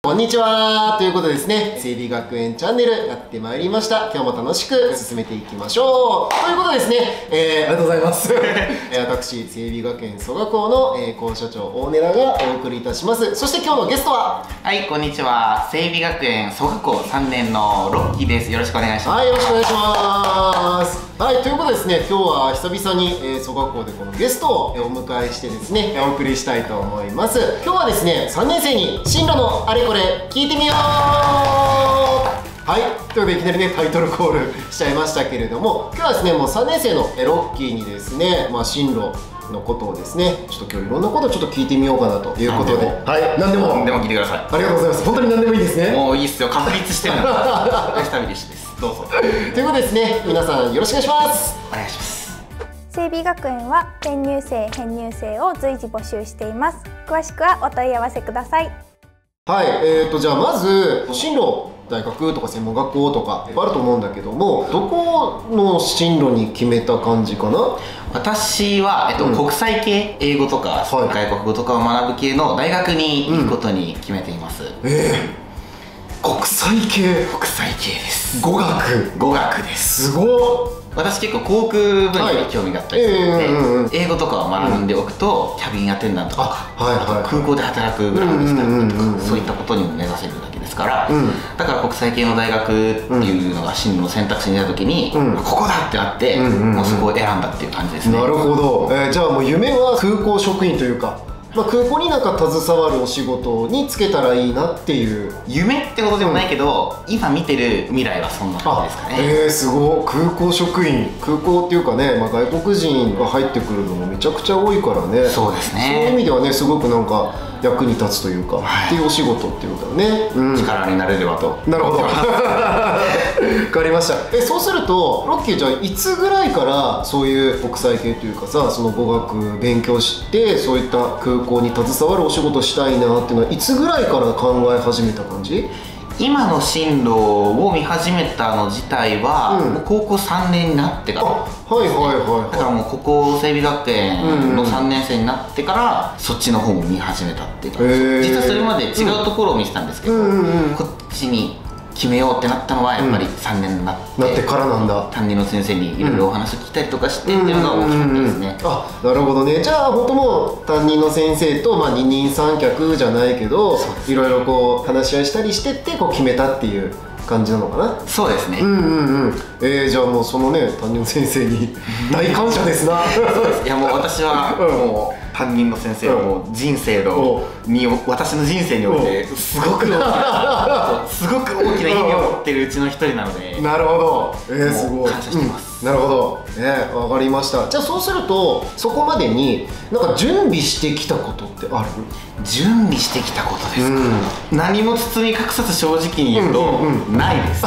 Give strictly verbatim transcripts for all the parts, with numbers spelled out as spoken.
こんにちは。ということでですね、整備学園チャンネルやってまいりました。今日も楽しく進めていきましょう。ということでですね、えー、ありがとうございます。私、整備学園蘇我校の、えー、校舎長大根田がお送りいたします。そして今日のゲストは、 はい、こんにちは。整備学園蘇我校さんねんのロッキーです。よろしくお願いします。 はい、よろしくお願いします。はい、ということでですね、今日は久々に、えー、蘇我校でこのゲストをお迎えしてですね、お送りしたいと思います。今日はですね、さんねん生に進路のあれこれ聞いてみよう。はい、ということでいきなりねタイトルコールしちゃいましたけれども、今日はですねもうさんねん生のロッキーにですね、まあ、進路のことをですねちょっと今日いろんなことをちょっと聞いてみようかなということで、はい、何でも何でも聞いてください。 ありがとうございます。本当に何でもいいですね。 もういいっすよ、確立してるので下見です。どうぞ。 ということでですね、皆さんよろしくお願いします。 お願いします。 整備学園は転入生編入生を随時募集しています。詳しくはお問い合わせください。 はい、えーとじゃあまず進路、大学とか専門学校とかいっぱいあると思うんだけども、どこの進路に決めた感じかな？ 私は、えっと、うん、国際系、英語とか、はい、外国語とかを学ぶ系の大学に行くことに決めています。うん、 えー、国際系？ 国際系です。 語学？ 語学です。 すごっ。 私結構航空分野に興味があったりするので、英語とかを学んでおくと、うん、キャビンアテンダントとか、はいはい、空港で働くグランドスタッフとかそういったことにも目指せるだけですから、うん、だから国際系の大学っていうのが進路の選択肢に出た時に、うん、ここだってなって、うん、もうそこを選んだっていう感じですね。 なるほど、えー、じゃあもう夢は空港職員というか、まあ、空港になんか携わるお仕事に就けたらいいなっていう。 夢ってことでもないけど、うん、今見てる未来はそんな感じですかね。 えー、すごい。空港職員、空港っていうかね、まあ、外国人が入ってくるのもめちゃくちゃ多いからね。 そうですね。 そういう意味ではね、すごくなんか役に立つというか、はい、っていうお仕事っていうことだね、 うん、力になれればと。 なるほど。分かりました。えそうするとロッキー、じゃあいつぐらいからそういう国際系というかさ、その語学勉強してそういった空港に携わるお仕事したいなっていうのはいつぐらいから考え始めた感じ？ 今の進路を見始めたの自体は、うん、もう高校さんねんになってから、 はいはいはいはい、 だからもうここ整備学園のさんねん生になってから、うん、そっちの方も見始めたっていうか、実はそれまで違うところを見てたんですけど、うんうんうん、こっちに決めようってなったのはやっぱりさんねんになって、 うん、なってからなんだ。 担任の先生にいろいろお話を聞いたりとかしてっていうのが大きかったですね。 あ、なるほどね。じゃあ本当もう担任の先生と、まあ、二人三脚じゃないけどいろいろこう話し合いしたりしてってこう決めたっていう感じなのかな。 そうですね。 うんうんうん。えー、じゃあもうそのね担任の先生に大感謝ですな。 そうです。いやもう私はもう担任の先生はもう人生のに私の人生においてすごく大きなすごく大きな意味を持っているうちの一人なので。 なるほど。えー、すごい。 感謝してます。 うん、なるほど。ね、わかりました。じゃあそうするとそこまでになんか準備してきたことってある？ 準備してきたことですか？うん、何も包み隠さず正直に言うと、うんうんうん、ないです。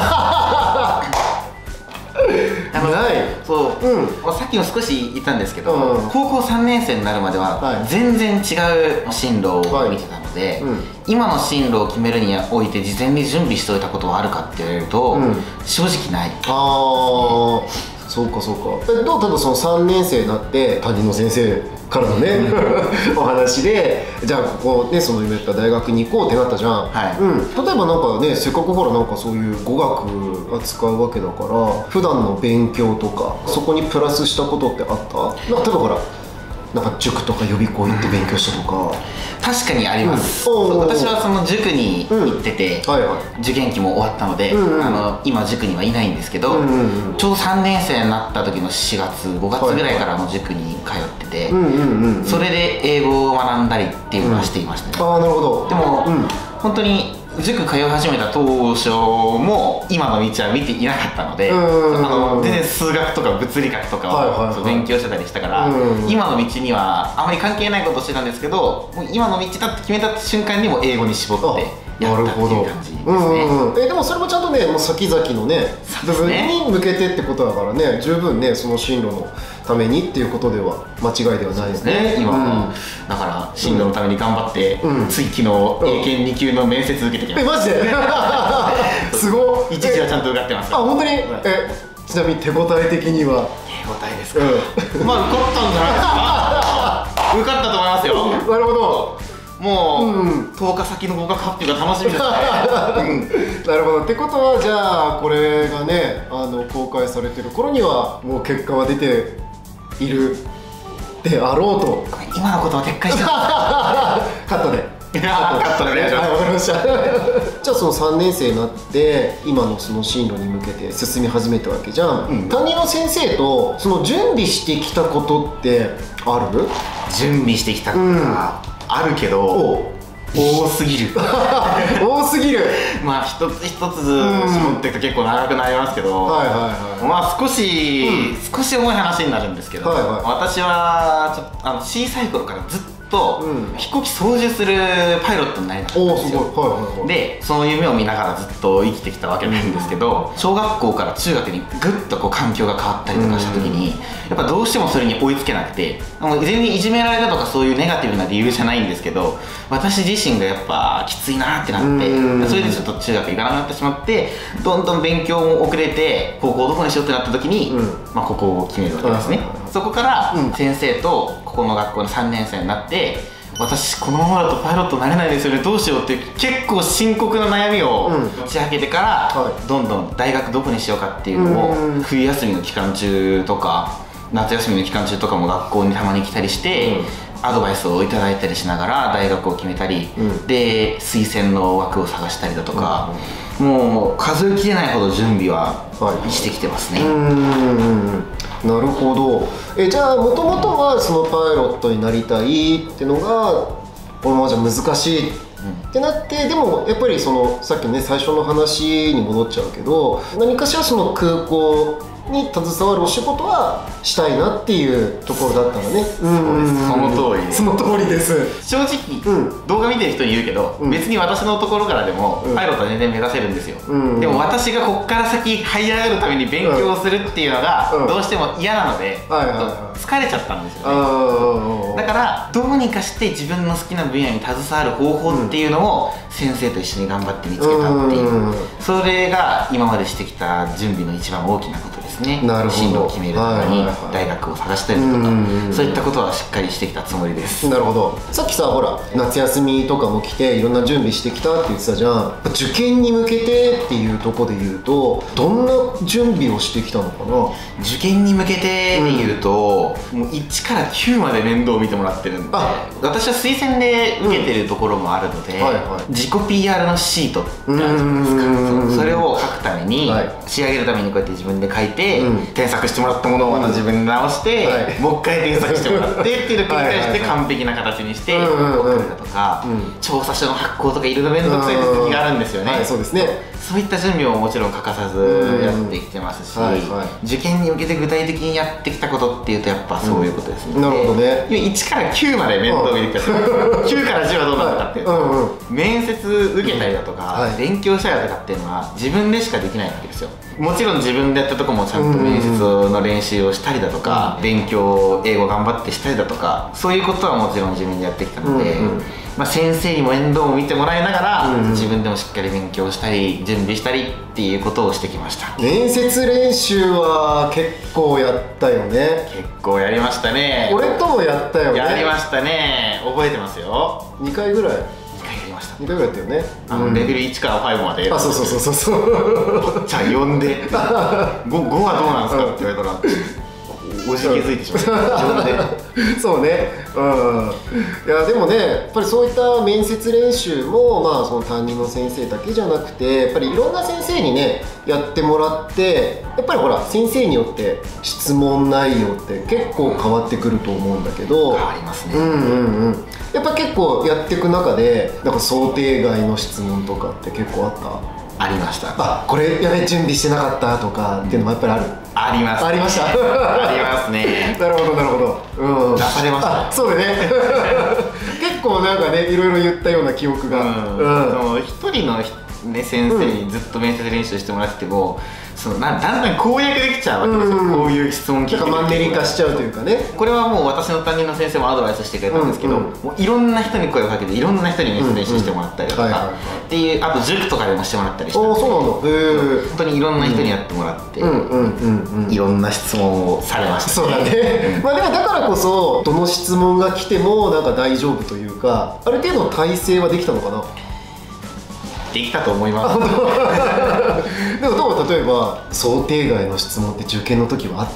ない。 そう、うん、さっきも少し言ったんですけど、うん、高校さんねん生になるまでは全然違う進路を見てたので、はい、うん、今の進路を決めるにおいて事前に準備しておいたことはあるかって言われると、うん、正直ない。 ああ、そうかそうか。えどう、ただそのさんねん生になって担任の先生からのねお話で、じゃあここねその言った大学に行こうってなったじゃん。はい、うん、例えばなんかねせっかくほらなんかそういう語学扱うわけだから普段の勉強とかそこにプラスしたことってあった？なんか例えばほらなんか塾とか予備校行って勉強したとか。 確かにあります、うん、私はその塾に行ってて、うん、はいはい、受験期も終わったので、うんうん、あの今塾にはいないんですけど、うんうんうん、ちょうどさんねん生になった時のしがつごがつぐらいからも塾に通ってて、それで英語を学んだりっていうのはしていましたね。 うん、ああ、なるほど。 でも、うん、本当に塾通い始めた当初も今の道は見ていなかったので、あの全然数学とか物理学とかを勉強してたりしたから、今の道にはあまり関係ないことをしてたんですけど、もう今の道だって決めた瞬間にも英語に絞ってやったっていう感じですね。 えでもそれもちゃんとねもう先々のね部分に向けてってことだからね、十分ねその進路のためにっていうことでは間違いではないですね。 今は、うん、だから進路のために頑張って、うん、つい昨日英検に級の面接受けてきました。 えマジですごい。 一時はちゃんと受かってます。 あ本当に？えちなみに手応え的には？ 手応えですか？うん、まあ受かったんじゃないですか？受かったと思いますよ。 なるほど。 もうとおか先の合格発表が楽しみですね。 なるほど。ってことはじゃあこれがねあの公開されてる頃にはもう結果は出ているであろうと。 今のことは撤回してカットで。 カットでお願いします。 はい、わかりました。じゃあそのさんねん生になって今のその進路に向けて進み始めたわけじゃん、うん、担任の先生とその準備してきたことってある？ 準備してきたことがあるけど、多すぎる。 多すぎる。 まあ一つ一つ絞っていくと結構長くなりますけど、はいはいはい、まあ少し、うん、少し重い話になるんですけど、はいはい、私はちょっとあの小さい頃からずっとと、うん、飛行機操縦するパイロットになりたかったんですよ。はいはい、でその夢を見ながらずっと生きてきたわけなんですけど、うん、小学校から中学にぐっとこう環境が変わったりとかした時に、うん、やっぱどうしてもそれに追いつけなくて、もう全然いじめられたとかそういうネガティブな理由じゃないんですけど、私自身がやっぱきついなってなって、うん、それでちょっと中学行かなくなってしまって、どんどん勉強も遅れて高校どこにしようってなった時に、うん、まあここを決めるわけですね。そこから先生とここの学校のさんねん生になって、私このままだとパイロットになれないですよね、どうしようっていう結構深刻な悩みを打ち明けてから、うん、どんどん大学どこにしようかっていうのを、うん、冬休みの期間中とか夏休みの期間中とかも学校にたまに来たりして、うん、アドバイスをいただいたりしながら大学を決めたり、うん、で推薦の枠を探したりだとか、うん、もう数えきれないほど準備はしてきてますね。はい、うんなるほど。えじゃあもともとはそのパイロットになりたいっていうのがこのままじゃ難しいってなって、うん、でもやっぱりそのさっきのね最初の話に戻っちゃうけど、何かしらその空港に携わるお仕事はしたいなっていうところだったのね。 そうです、その通りです。 その通りです。 正直、うん、動画見てる人に言うけど、うん、別に私のところからでも、うん、パイロットは全然目指せるんですよ、うん、でも私がこっから先這い上がるために勉強をするっていうのが、うん、どうしても嫌なので、うん、疲れちゃったんですよね。だからどうにかして自分の好きな分野に携わる方法っていうのを先生と一緒に頑張って見つけたっていう、うん、それが今までしてきた準備の一番大きなことですね。 なるほど。 進路を決めるために大学を探したりとか、そういったことはしっかりしてきたつもりです。 なるほど。さっきさほら夏休みとかも来ていろんな準備してきたって言ってたじゃん。受験に向けてっていうところで言うとどんな準備をしてきたのかな。 受験に向けてで言うと、うん、もういちからきゅうまで面倒を見てもらってるんで、私は推薦で受けてるところもあるので、うんはいはい、自己 ピーアール のシートってあるじゃないですか。それを書くために、はい、仕上げるためにこうやって自分で書いて、うん、添削してもらったものをまた自分で直して、うんはい、もう一回添削してもらってっていうのを繰り返して完璧な形にして送るだとか、うん、調査書の発行とかいろいろ面倒くさい手続きがあるんですよね。 はい、そうですね。 そういった準備ももちろん欠かさずやってきてますし、はいはい、受験に向けて具体的にやってきたことっていうとやっぱそういうことですね。 うん、なるほどね。 いちからきゅうまで面倒見てきたきゅうからじゅうはどうなのかっていうと、うんうん、面接受けたりだとか、はい、勉強したりだとかっていうのは自分でしかできないわけですよ。もちろん自分でやったとこもちゃんと面接の練習をしたりだとか、うん、勉強英語頑張ってしたりだとか、そういうことはもちろん自分でやってきたので、うんうん、まあ、先生にも面倒を見てもらいながら、うん、自分でもしっかり勉強したり準備したりっていうことをしてきました。 面接練習は結構やったよね。 結構やりましたね。 俺ともやったよね。 やりましたね。覚えてますよ。 にかいぐらいにかいぐらいやったよね。 あの、うん、レベルいちからごまで。 あ、そうそうそうそうそうじゃあよんで ご, ごはどうなんですかって言われたらおじけづいてしまったそうね、うん、いやでもねやっぱりそういった面接練習もまあその担任の先生だけじゃなくてやっぱりいろんな先生にねやってもらってやっぱりほら先生によって質問内容って結構変わってくると思うんだけど。 変わりますね。 うんうんうん。やっぱ結構やっていく中でなんか想定外の質問とかって結構あった？ ありました。 あ、これやべ準備してなかったとかっていうのもやっぱりある？ あります、ね、 ありましたありますねなるほどなるほど、うん、 出されました。 そうだね結構なんかねいろいろ言ったような記憶が、うんうん、一人の、ね、先生にずっと面接練習してもらってても、うん、そのなだんだん攻略できちゃうわけですよ、うん、こういう質問聞いてるとマンネリ化しちゃうというかね。 これはもう私の担任の先生もアドバイスしてくれたんですけど、うんうん、もういろんな人に声をかけていろんな人に面接練習してもらったりとかっていう、あと塾とかでもしてもらったりして、 あ、そうなんだ。へえ。 本当にいろんな人にやってもらっていろんな質問をされましたね。 そうだね、うん、まあでもだかからこそどの質問が来てもなんか大丈夫というか、ある程度の体制はできたのかな。 できたと思います。 でもどう、例えば想定外の質問って受験の時はあった？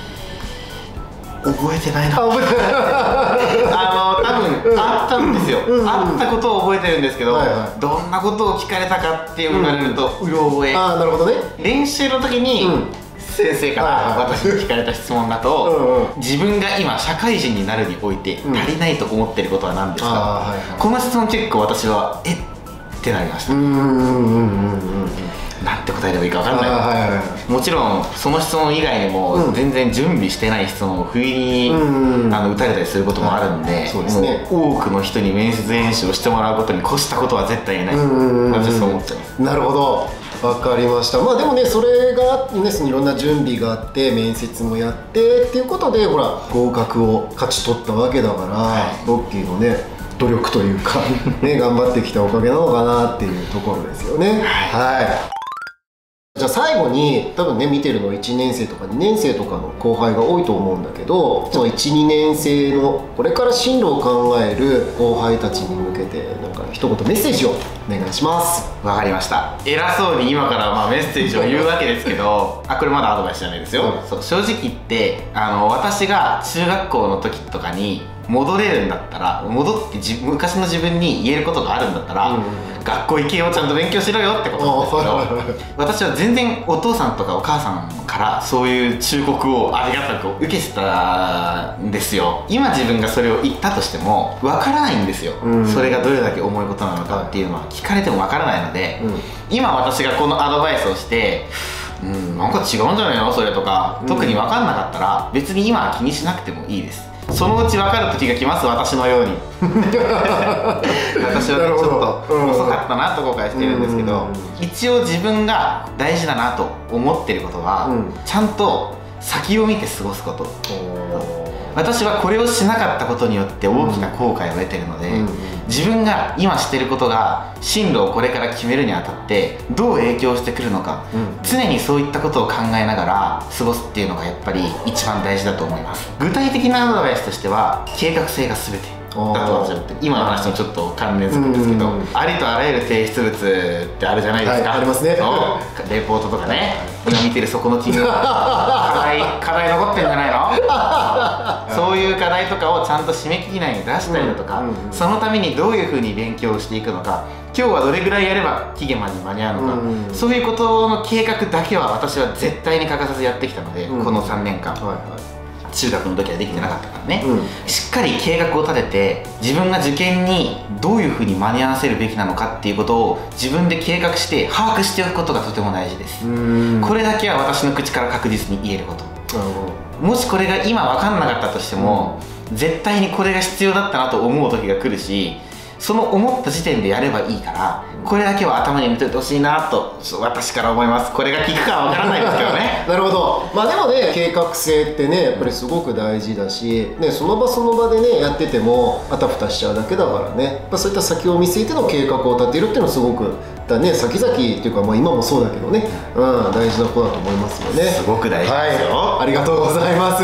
覚えてないな。 あ、覚えてない。 あの多分あったんですよ、うんうん、あったことを覚えてるんですけど、はいはい、どんなことを聞かれたかって言われるとうろ覚え。 ああ、なるほどね。 練習の時に、うん、先生から私に聞かれた質問だと、うん、自分が今社会人になるにおいて足りないと思ってることは何ですか、うん、はいはい、この質問結構私はえってなりました。うんうんうんうんうん、なんて答えればいいか分かんない、はいはいはい、もちろんその質問以外にも全然準備してない質問を不意に、うん、あの打たれたりすることもあるんで、はい、そうですね、多くの人に面接練習をしてもらうことに越したことは絶対ない。私はそう思っちゃいます。 なるほど、わかりました。まあでもね、それがね、いろんな準備があって面接もやってっていうことでほら合格を勝ち取ったわけだから、はい、ロッキーのね努力というかね、頑張ってきたおかげなのかなっていうところですよね。はい、はい。じゃあ最後に、多分ね見てるのいちねん生とかにねん生とかの後輩が多いと思うんだけど、そのいちにねん生のこれから進路を考える後輩たちに向けてなんか一言メッセージをお願いします。 わかりました。偉そうに今からまあメッセージを言うわけですけどあ、これまだアドバイスじゃないですよ、うん、そう、正直言ってあの私が中学校の時とかに戻れるんだったら、戻ってじ昔の自分に言えることがあるんだったら、うん、学校行けよ、ちゃんと勉強しろよってことなんですけど私は全然お父さんとかお母さんからそういう忠告をありがたく受けてたんですよ。今自分がそれを言ったとしてもわからないんですよ、うん、それがどれだけ重いことなのかっていうのは聞かれてもわからないので、うん、今私がこのアドバイスをしてうん、なんか違うんじゃないのそれとか、うん、特に分かんなかったら別に今は気にしなくてもいいです。そのうち分かる時が来ます、私のように私はちょっと遅かったなと後悔してるんですけど、一応自分が大事だなと思ってることは、うん、ちゃんと先を見て過ごすこと。私はこれをしなかったことによって大きな後悔を得てるので、うん、自分が今してることが進路をこれから決めるにあたってどう影響してくるのか、うん、常にそういったことを考えながら過ごすっていうのがやっぱり一番大事だと思います。具体的なアドバイスとしては計画性が全てだと私は思って、今の話とちょっと関連するんですけど、ありとあらゆる提出物ってあるじゃないですか、 はい、ありますね。 そうレポートとかね、今見てるそこのチーム課題課題残ってんじゃないのそういう課題とかをちゃんと締め切り内に出したりだとか、うんうんうん、そのためにどういうふうに勉強していくのか、今日はどれぐらいやれば期限までに間に合うのか、うんうん、そういうことの計画だけは私は絶対に欠かさずやってきたので、うん、このさんねんかん、はいはい、中学の時はできてなかったからね、うん、しっかり計画を立てて自分が受験にどういうふうに間に合わせるべきなのかっていうことを自分で計画して把握しておくことがとても大事です。これだけは私の口から確実に言えること。もしこれが今分かんなかったとしても、うん、絶対にこれが必要だったなと思う時が来るし、その思った時点でやればいいから、これだけは頭に入れておいてほしいなと私から思います。これが効くかは分からないですけどねなるほど。まあでもね、計画性ってねやっぱりすごく大事だし、ね、その場その場でねやっててもあたふたしちゃうだけだからね、やっぱそういった先を見据えての計画を立てるっていうのはすごくだね、先々っていうか、まあ、今もそうだけどね、うん、大事なことだと思いますよね。 すごく大事ですよ、 はい、ありがとうございます。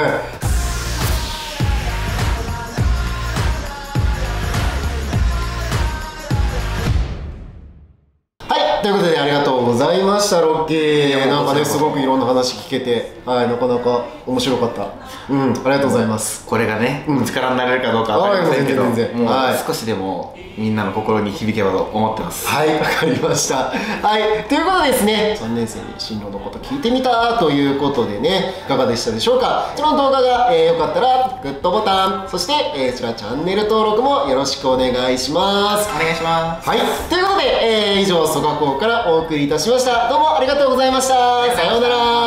ということでありがとうございました、ロッキー。なんかねすごくいろんな話聞けて、はい、なかなか面白かった。うん、ありがとうございます。 これがね、うん、力になれるかどうかわかりませんけど、もう少しでもみんなの心に響けばと思ってます。 はい、わかりました。はい、ということでですね、さんねん生に進路のこと聞いてみたということでね、いかがでしたでしょうか。この動画が、えー、よかったらグッドボタン、そして、えー、そちらチャンネル登録もよろしくお願いします。 お願いします。 はい、ということで、えー、以上曽我校からお送りいたしました。どうもありがとうございました。さようなら。